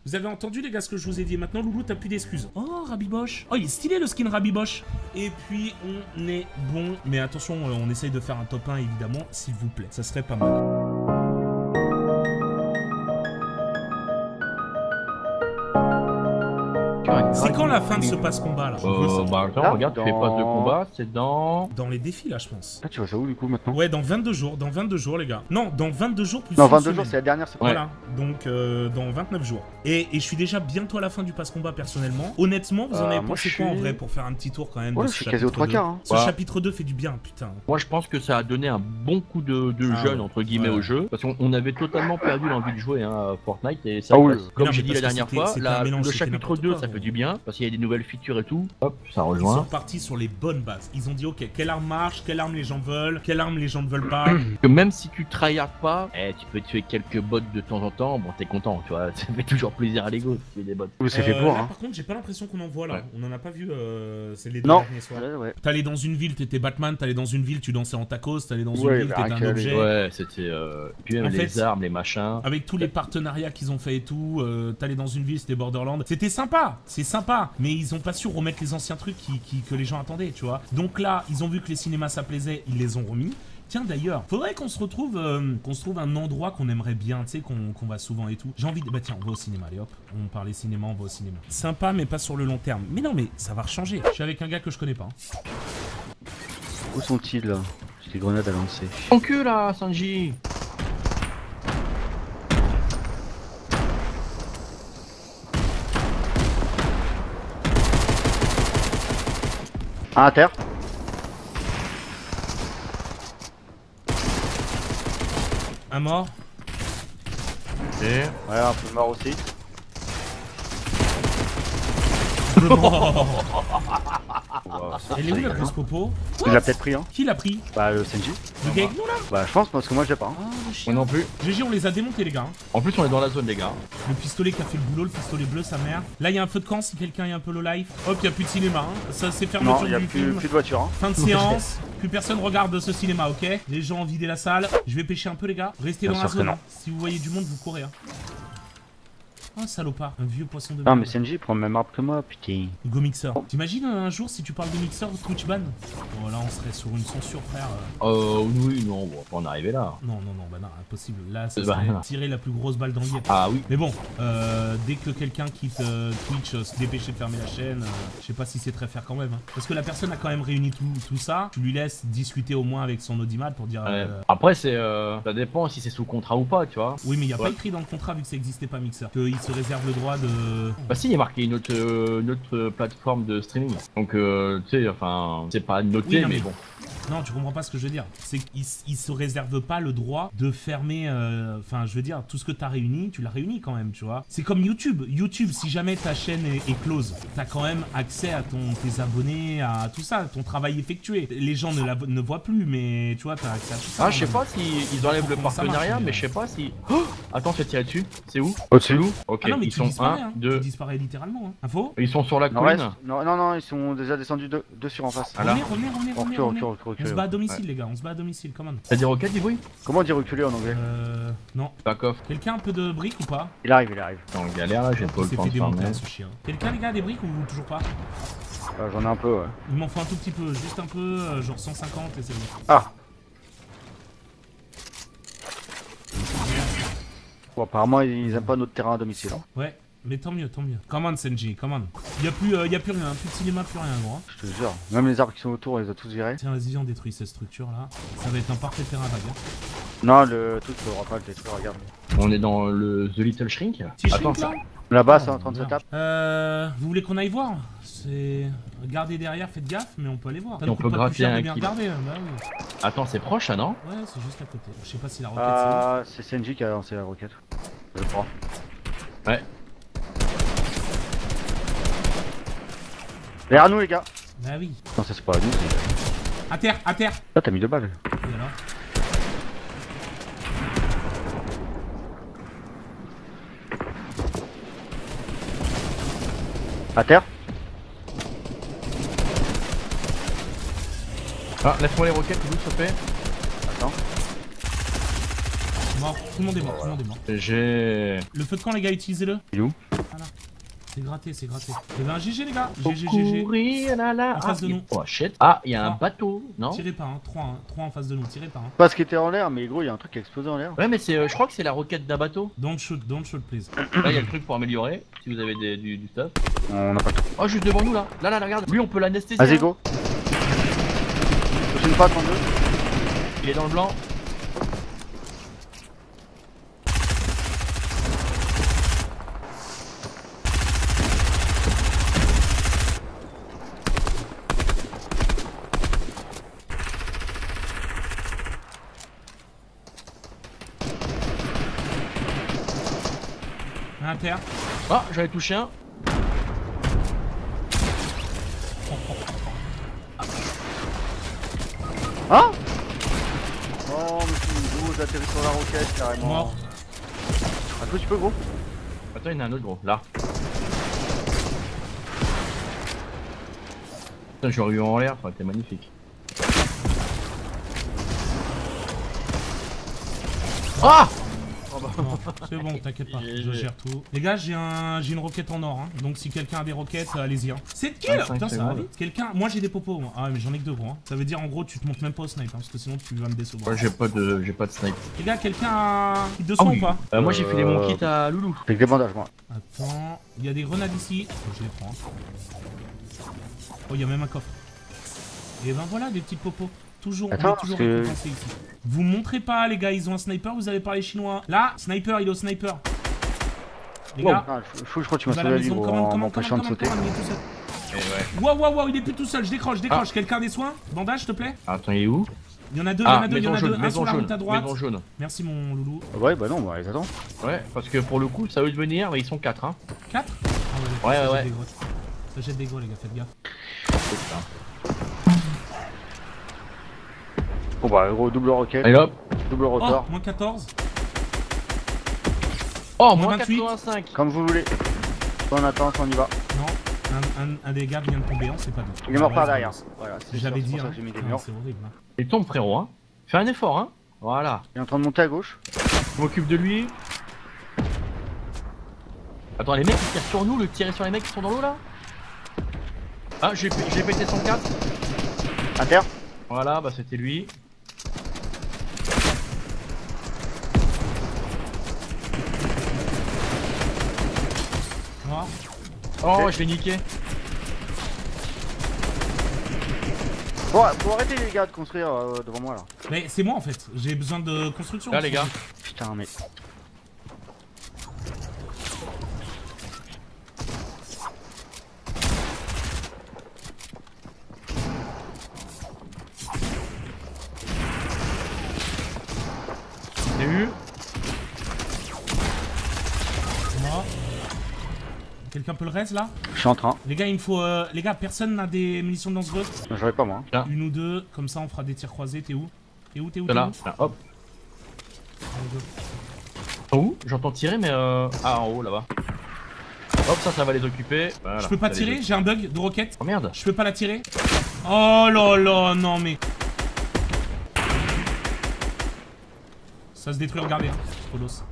Vous avez entendu les gars ce que je vous ai dit. Maintenant Loulou t'as plus d'excuses. Oh Rabiboche. Oh il est stylé le skin Rabiboche. Et puis on est bon. Mais attention on essaye de faire un top 1 évidemment s'il vous plaît. Ça serait pas mal. C'est quand la fin de ce passe-combat là? Bah attends, regarde, tu fais pas de combat, c'est dans les défis là je pense. Ah tu vois ça où du coup maintenant? Ouais dans 22 jours, les gars. Non, dans 22 jours plus Non, une 22 semaine. jours c'est la dernière semaine. Voilà, donc dans 29 jours. Et je suis déjà bientôt à la fin du passe-combat personnellement. Honnêtement, vous en avez pensé quoi en vrai pour faire un petit tour quand même Ouais, de je ce suis quasi aux chapitre 3 2. quarts. Hein. Ce chapitre 2 fait du bien, putain. Moi je pense que ça a donné un bon coup de jeune entre guillemets Ouais. au jeu. Parce qu'on avait totalement perdu l'envie de jouer à Fortnite. Et ça, oui. comme Non, j'ai mais dit la parce que dernière c'était- fois, c'était un mélange, le c'était chapitre n'importe 2 quoi, ça gros. fait du bien. Parce qu'il y a des nouvelles features et tout. Hop, ça Ils sont rejoint. partis sur les bonnes bases. Ils ont dit ok, quelle arme marche, quelle arme les gens veulent, quelle arme les gens ne veulent pas. Que même si tu tryhard pas, tu peux tuer quelques bots de temps en temps. Bon, t'es content, tu vois. Ça fait toujours plaisir à l'ego de tuer des bots. Oui, c'est fait pour Là, hein. par contre, j'ai pas l'impression qu'on en voit là. Ouais. On en a pas vu. C'est les deux Non. derniers soirs. Ouais. T'allais dans une ville, t'étais Batman. T'allais dans une ville, tu dansais en tacos. T'allais dans une Ouais, ville, bah, t'étais un rien qu'à objet. Ouais, c'était. Puis même En les fait, armes, les machins. Avec tous les partenariats qu'ils ont fait et tout, t'allais dans une ville, c'était Borderlands. C'était sympa, c'est sympa. Mais ils ont pas su remettre les anciens trucs que les gens attendaient, tu vois. Donc là, ils ont vu que les cinémas ça plaisait, ils les ont remis. Tiens d'ailleurs, faudrait qu'on se retrouve un endroit qu'on aimerait bien, tu sais, qu'on va souvent et tout. J'ai envie de... Bah tiens, on va au cinéma, allez hop. On parlait cinéma, on va au cinéma. Sympa, mais pas sur le long terme. Mais non, mais ça va rechanger. Je suis avec un gars que je connais pas. Hein. Où sont-ils là? J'ai des grenades à lancer. Ton cul là, Sanji. Un à terre. Un mort. Et... Ouais, un peu mort aussi. Le mort. Wow, Elle est où la grosse popo? il l'a peut-être pris hein. Qui l'a pris? Bah le Senji. Le gars avec nous là? Bah je pense parce que moi je l'ai pas. Hein. Ah, le Moi chien. non plus. GG, on les a démontés les gars. Hein. En plus, on est dans la zone, les gars. Le pistolet qui a fait le boulot, le pistolet bleu, sa mère. Là, il y a un feu de camp si quelqu'un est un peu low life. Hop, il n'y a plus de cinéma. Hein. Ça, c'est fermeture Non, il y a du plus film. de voiture hein. Fin de séance. Plus personne regarde ce cinéma, ok? Les gens ont vidé la salle. Je vais pêcher un peu, les gars. Restez Bien dans la sûr que zone. non. Hein. Si vous voyez du monde, vous courez. Hein. Oh, salopard. Un vieux poisson de Non mais merde. Senji prend le même arbre que moi, putain. Go Mixer. T'imagines un jour si tu parles de Mixer, Twitch ban? Oh là, on serait sur une censure, frère. Oui, non, on va pas en arriver là. Non, bah non, impossible. Là, ça Bah, serait non. tirer la plus grosse balle dans le guet. Ah oui. Mais bon, dès que quelqu'un quitte Twitch, se dépêcher de fermer la chaîne, je sais pas si c'est très faire quand même. Hein. Parce que la personne a quand même réuni tout ça, tu lui laisses discuter au moins avec son audimat pour dire... Ouais. Après, ça dépend si c'est sous contrat ou pas, tu vois. Oui, mais il n'y a Ouais. pas écrit dans le contrat, vu que ça n'existait pas Mixer, qu'il se réserve le droit de... Bah si, il y a marqué une autre plateforme de streaming. Donc, tu sais, enfin, c'est pas noté, Oui, non, mais mais- bon. Non, tu comprends pas ce que je veux dire. C'est qu'il se réserve pas le droit de fermer... Enfin, je veux dire, tout ce que t'as réuni, tu l'as réuni quand même, tu vois. C'est comme YouTube. YouTube, si jamais ta chaîne est close, t'as quand même accès à tes abonnés, à tout ça, ton travail effectué. Les gens ne voient plus, mais tu vois, t'as accès à tout ça. Ah, je sais pas si ils enlèvent le Comment ça marche, partenariat, mais- mais je sais pas si... Oh attends, fais tirer dessus. C'est où? Au-dessus. Ok, Ah non, mais ils tu sont disparais, 1, hein. 2... Tu disparais littéralement, hein. Info? Ils sont sur la Non, colline. non, ils sont déjà descendus dessus en face. Ah là. Revenez. On recule. On se bat à domicile, les gars, on se bat à domicile, comment? T'as des roquettes, du bruit? Comment on dit reculer en anglais? Non. Back off. Quelqu'un a un peu de briques ou pas? Il arrive. T'es en galère là, j'ai pas Il le s'est temps fait de démonter, farmer. hein, ce chien. Quelqu'un, les gars, a des briques ou toujours pas? J'en ai un peu ouais. Il m'en faut un tout petit peu, juste un peu, genre 150 et c'est bon. Ah. Bon apparemment ils aiment pas notre terrain à domicile. Hein. Ouais, mais tant mieux. Come on, Senji, come on. Y a plus rien, plus de cinéma, plus rien, gros. Hein. Je te jure. Même les arbres qui sont autour, ils ont tous virés. Tiens, vas-y, on détruit cette structure là. Ça va être un parfait terrain vague. Hein. Non, le truc, on aura pas le détruire, regarde. On est dans le The Little Shrink. Petit Attends, shrink, là. Là-bas, Oh, c'est en train de se merde. taper. Vous voulez qu'on aille voir? C'est... Regardez derrière, faites gaffe, mais on peut aller voir. Ça Et nous on coûte peut pas plus cher gratter de un bien kill. regarder, bah oui. attends, c'est proche, ça, non? Ouais, c'est juste à côté. Je sais pas si la roquette c'est où. Ah, c'est Senji qui a lancé la roquette. Je crois. Ouais. Derrière nous, les gars. Bah oui. Non, ça c'est pas à nous. c'est- À terre. Là, t'as mis 2 balles. Et alors? À terre. Ah, laisse-moi les roquettes, s'il te plaît. Attends. Mort. Tout le monde est mort. J'ai... Le feu de camp, les gars, utilisez-le. Il est où? Voilà. C'est gratté, c'est gratté. Il y avait un GG les gars. GG. Courir, là, là. En face de nous. Oh shit. Ah, il y a un Ah. bateau, non? Tirez pas, hein. 3 en face de nous, tirez pas. Hein. Pas ce qui était en l'air, mais gros, il y a un truc qui a explosé en l'air. Ouais, mais c'est, je crois que c'est la roquette d'un bateau. Don't shoot, please. Là, il y a le truc pour améliorer, si vous avez du stuff. On n'a pas tout. Oh, juste devant nous là. Là, regarde. Lui, on peut l'anesthésier. Vas-y, hein. go. Prochaine fois, 32. Il est dans le blanc. Inter. Ah, j'en ai touché un. Hein? Oh, monsieur Nigo, j'ai atterri sur la roquette carrément. Mort. Un coup, tu peux, gros? Attends, il y en a un autre gros, là. Putain, j'aurais eu en l'air, ça aurait été magnifique. Ah! Non, c'est bon, t'inquiète pas, je gère tout. Les gars, j'ai une roquette en or, hein. Donc si quelqu'un a des roquettes, allez-y. Hein. C'est de kill. 25 Putain, ça va secondes. vite. Quelqu'un, moi j'ai des popos. Moi. Ah ouais, mais j'en ai que 2 gros. Hein. Ça veut dire en gros, tu te montes même pas au snipe, hein, parce que sinon tu vas me décevoir. Ouais, j'ai pas de snipe. Les gars, quelqu'un a kit de soin ou pas? Moi j'ai filé mon kit à Loulou. Avec des bandages, moi. Attends, il y a des grenades ici. Oh, je les prends. Hein. Oh, il y a même un coffre. Et ben voilà, des petites popos. Toujours, Attends, on est toujours parce que- récompensé ici. Vous montrez pas, les gars, ils ont un sniper, vous allez parler chinois. Là, sniper, il est au sniper. Les gars, Ah, je crois que tu m'as il va à la sauvé la vie, maison, gros, commande, en commande, m'empêchant de commande, sauter. commande, il est tout seul. Et ouais. Waouh, il est plus tout seul, je décroche. Quelqu'un a des soins? Bandage, s'il te plaît? Attends, il est où? Il y en a deux, Ah, il y maison en a jaune, deux. Un sur maison la jaune, route à droite. maison jaune. Merci, mon loulou. Ouais, bah non, bah les attends. Ouais, parce que pour le coup, ça veut venir, mais ils sont 4 hein. 4? Ah Ouais, ça ouais. jette des gros. Ça jette des gros, les gars, faites gaffe. C'est ça. Bon bah gros, double roquette, Allez hop. double Oh, rotor, moins 14. Oh, Moins moins 28. 85. comme vous voulez. Soit on attend, soit on y va. Non, un des gars vient de tomber, on sait pas d'où. Il est mort par Ouais, derrière. c'est- Voilà, c'est J'avais sûr, dit, c'est pour ça hein. que j'ai mis des Ah, murs. c'est horrible. Hein. Il tombe frérot hein. Fais un effort hein. Voilà. Il est en train de monter à gauche. Je m'occupe de lui. Attends, les mecs ils tirent sur nous, le tirer sur les mecs qui sont dans l'eau là. Ah, j'ai pété son 4. À terre. Voilà, bah c'était lui. Mort. Oh, Ok. je l'ai niqué. Bon, faut arrêter les gars de construire devant moi là. Mais c'est moi en fait, j'ai besoin de construction. Là les gars. Putain, mais. J'ai eu. Mort. Quelqu'un peut le reste là? Je suis en train. Les gars, il me faut. Les gars, personne n'a des munitions dangereuses? Non, j'aurais pas moi. Là. Une ou deux, comme ça on fera des tirs croisés. T'es où? T'es où? Là. Là, hop. En où? J'entends tirer mais ah en haut là-bas. Hop, ça va les occuper. Voilà, Je peux pas ça les tirer, occupe. j'ai un bug de roquette. Oh merde. Je peux pas la tirer. Oh là là, non mais. Ça se détruit, regardez. Hein. Colosse.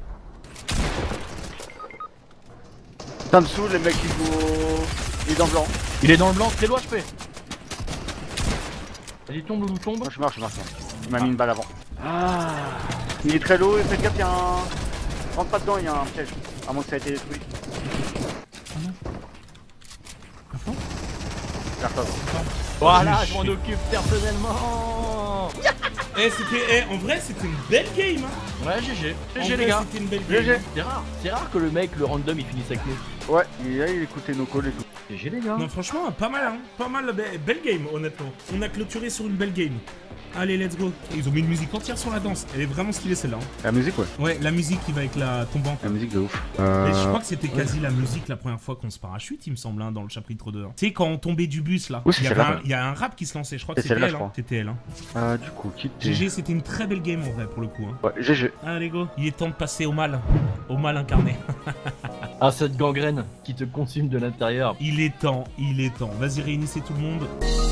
Ça me saoule les mecs qui jouent au. Il est dans le blanc. Il est dans le blanc, très loin je fais. Vas-y tombe Loulou tombe. Moi je marche. Il m'a mis une balle avant. Ah. Il est très low et faites gaffe, il y a un. Rentre pas dedans, il y a un piège. À moins que ça ait été détruit. Ah non. À fond. Personne. Voilà, J'ai je m'en chié. occupe personnellement. En vrai, c'était une belle game. Hein. Ouais, GG. En GG vrai, les gars. c'était une belle game. GG. C'est rare que le mec, le random, il finisse avec nous. Ouais, il écoutait nos calls et tout. GG les gars. Non, franchement, pas mal, hein. Pas mal, belle game, honnêtement. On a clôturé sur une belle game. Allez, let's go. Ils ont mis une musique entière sur la danse. Elle est vraiment stylée celle-là. Hein. La musique, ouais. Ouais, la musique qui va avec la tombante. La musique de ouf. Mais je crois que c'était quasi la musique la première fois qu'on se parachute, il me semble, hein, dans le chapitre 2. Hein. Tu sais, quand on tombait du bus là, Oui, c'est il y avait celle-là, un- il y a un rap qui se lançait. Je crois que C'est c'était celle-là, elle. je Hein. crois. C'était elle. Hein. Du coup, quitte. GG, c'était une très belle game en vrai pour le coup. Hein. Ouais, GG. Allez, go. Il est temps de passer au mal incarné. Ah, cette gangrène qui te consume de l'intérieur. Il est temps, il est temps. Vas-y, réunissez tout le monde.